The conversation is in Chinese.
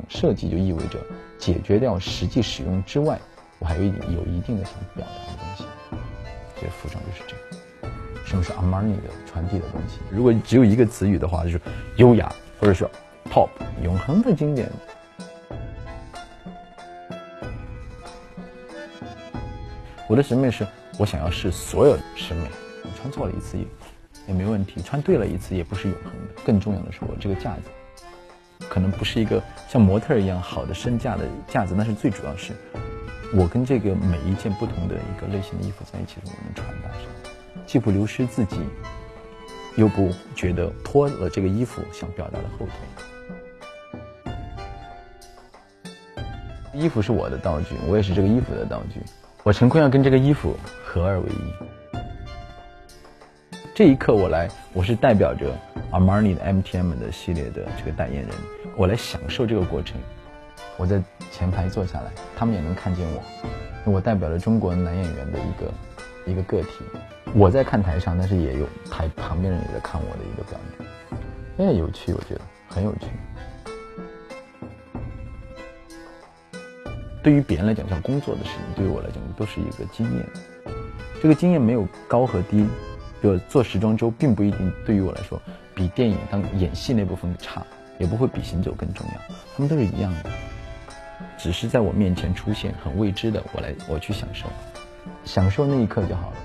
设计就意味着解决掉实际使用之外，我还有一定的想表达的东西。这服装就是这样。什么是 Armani 的传递的东西？如果只有一个词语的话，就是优雅，或者说 pop， 永恒的经典。我的审美是我想要是所有审美，我穿错了一次也没问题，穿对了一次也不是永恒的。更重要的是，我这个架子可能不是一个像模特一样好的身架的架子，但是最主要是我跟这个每一件不同的一个类型的衣服在一起，我能传达什么，既不流失自己，又不觉得脱了这个衣服想表达的后腿。衣服是我的道具，我也是这个衣服的道具。我陈坤要跟这个衣服合二为一。这一刻我是代表着 Armani 的 MTM 的系列的这个代言人，我来享受这个过程。我在前排坐下来，他们也能看见我代表了中国男演员的一个个体。我在看台上，但是也有台旁边人也在看我的一个表演，也有趣，我觉得很有趣。对于别人来讲叫工作的事情，对于我来讲都是一个经验。这个经验没有高和低，比如做时装周并不一定对于我来说比电影当演戏那部分差，也不会比行走更重要，他们都是一样的，只是在我面前出现很未知的，我去享受那一刻就好了。